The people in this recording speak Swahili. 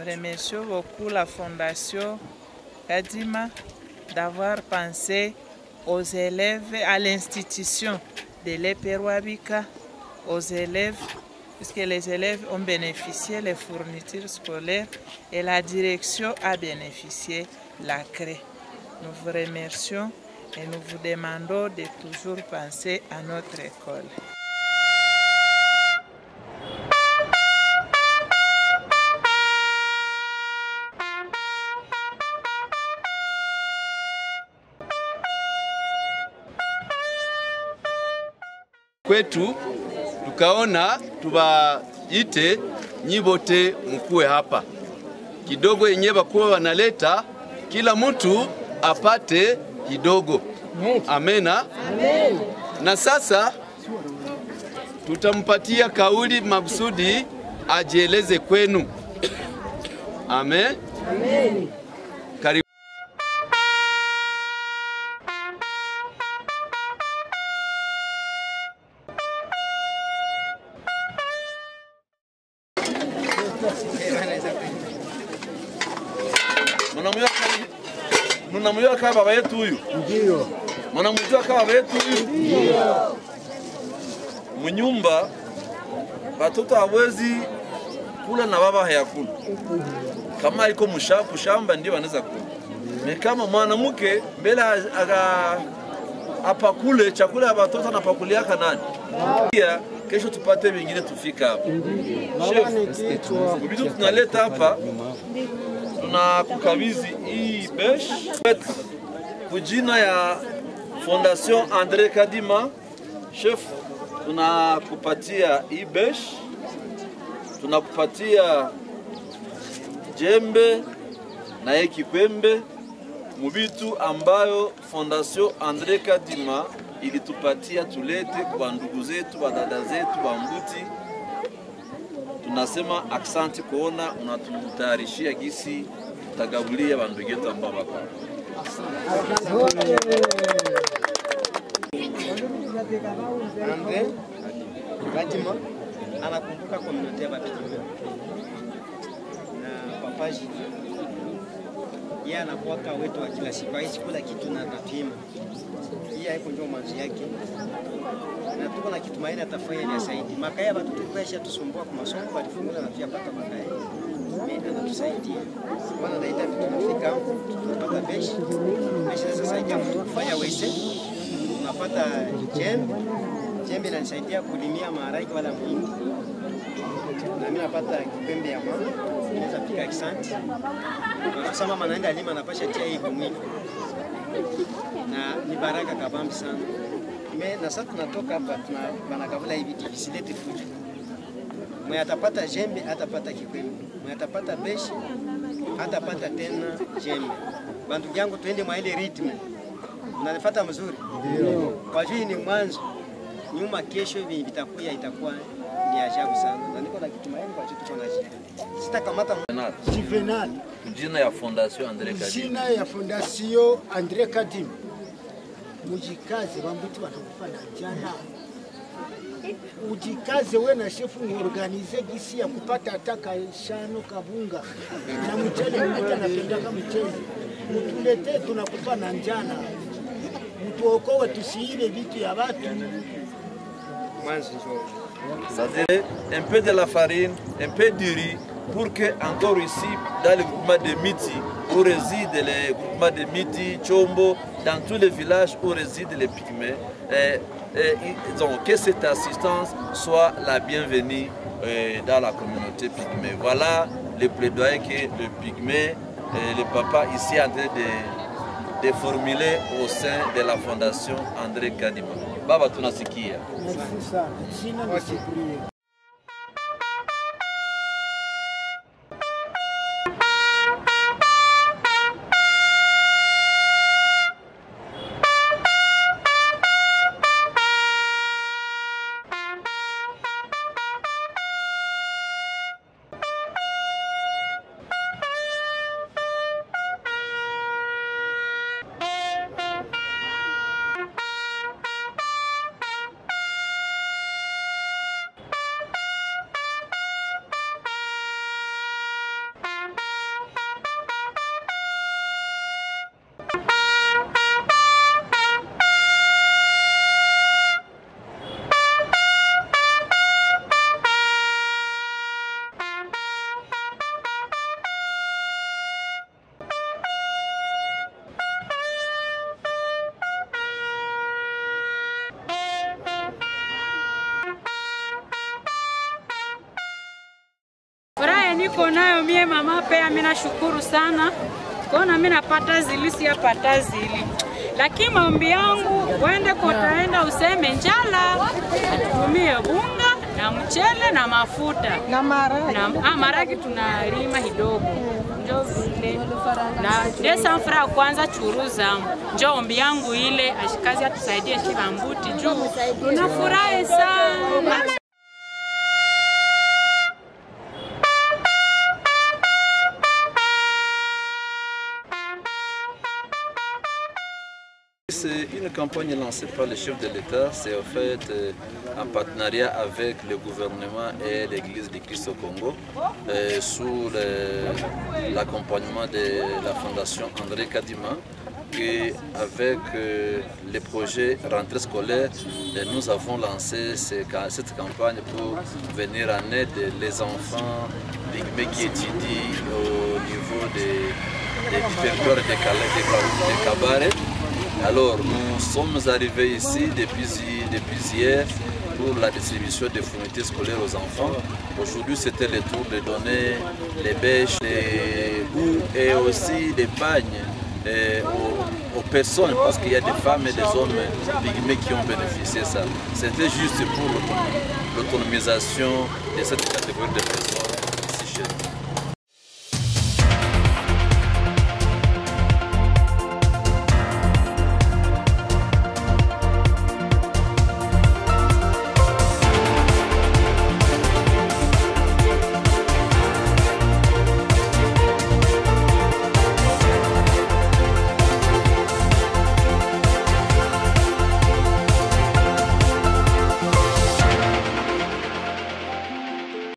remercions beaucoup la Fondation Kadima d'avoir pensé aux élèves, à l'institution de l'Eperouabika, aux élèves, puisque les élèves ont bénéficié des fournitures scolaires et la direction a bénéficié la CRE. Nous vous remercions et nous vous demandons de toujours penser à notre école. Kwetu tukaona tuwaite nyibote mkuwe hapa kidogo, yenye bakuwa wanaleta kila mtu apate kidogo. Amena. Amen. Na sasa tutampatia kauli maksudi ajieleze kwenu. Amen. Amen. Karibu. Mnamjua kama baba yetu huyu? Ndio. Mnamjua kama baba yetu huyu? Ndio. Mnyumba watoto hawezi kula na baba hayakula. Kama iko mshapu shamba ndio wanaweza kula. Ni kama mwanamke mbele apakule chakula ya watoto anapakuliaka nani? Pia kesho tupate vingine tufika hapa. Chef, vitu tunaleta hapa tunakukabidhi hii besh kujina ya Fondation André Kadima. Chef, tunakupatia hii besh, tunakupatia jembe na hiki kwembe mubitu ambayo Fondation André Kadima ilitupatia tulete kwa ndugu zetu, wa dada zetu, wa mbuti. Tunasema aksanti kuona unatutayarishia gisi tagabulia bandu getu ambao bako. André Kadima anakumbuka community ya Bapigme na papaji. Yeye anakuwa wetu wa kila siku, haishi kula kitu na atapima. Yeye hapo ndio mwanzo yake. Na tuko na kitumaini atafanya ni zaidi. Makaya watoto kesha tusumbua kwa masomo, walifungula na pia pata makaya. Mimi anatusaidia. Bwana naita tunafika tunapata beshi. Beshi sasa saidia kufanya wese. Tunapata jembe inanisaidia kulimia maharage wala mwindi. Na mimi napata kipembe ya mama. Naweza pika accent. Kwa sababu mama anaenda lima anapasha tia hii kwa mwili. Na ni baraka kabambi sana. Na sasa tunatoka hapa tunakavula hivi visilete fujo. Mwenye atapata jembe atapata kikwembe. Mwenye atapata beshi atapata tena jembe. Bandu yangu tuende mwa ile ritme. Mnanifuata mzuri? Ndio. Kwa juu ni mwanzo. Nyuma kesho hivi vitakuwa itakuwa ni ajabu sana. Na niko na kitumaini kwa juu tuko na jembe. Sitakamata Juvenal. Jina ya Fondation André Kadima. Jina ya Fondation André Kadima. Mujikaze bambuti batakufa na njala. Ujikaze we na shefu muorganize gisi ya kupata ataka shano kabunga. Na mchele mmoja anapenda kama mchele. Mtulete tunakufa na njala. Mtuokoe tusiile vitu ya watu. C'est-à-dire un peu de la farine, un peu du riz, pour que encore ici, dans le groupement de Miti, où résident les groupements de Miti, Chombo, dans tous les villages où résident les pygmées, donc que cette assistance soit la bienvenue dans la communauté pygmée. Voilà le plaidoyer que le pygmée, le papa ici en train de formuler au sein de la Fondation André Kadima. Baba tunasikia. Merci sana. Sina nisikie. wewe mama pia mimi nashukuru sana. Kona mimi napata zili siyapata zili. Lakini maombi yangu uende kotaenda useme njala atumie bunga na mchele na mafuta na maragi. Maragi tunalima kidogo. Ndio vile. Na desa mfra kwanza churuza. Ndio ombi yangu ile ashikazi atusaidie Shibambuti juu. Tunafurahi sana. C'est une campagne lancée par le chef de l'État, c'est en fait en partenariat avec le gouvernement et l'Église du Christ au Congo, sous l'accompagnement de la Fondation André Kadima, et avec le projet rentrée scolaire, nous avons lancé cette campagne pour venir en aide les enfants pygmées qui étudient au niveau des territoires de Kabare. Alors, nous sommes arrivés ici depuis hier pour la distribution des fournitures scolaires aux enfants. Aujourd'hui, c'était le tour de donner les bêches, les goûts et aussi des pagnes aux personnes, parce qu'il y a des femmes et des hommes pygmées qui ont bénéficié de ça. C'était juste pour l'autonomisation de cette catégorie de personnes ici chez nous.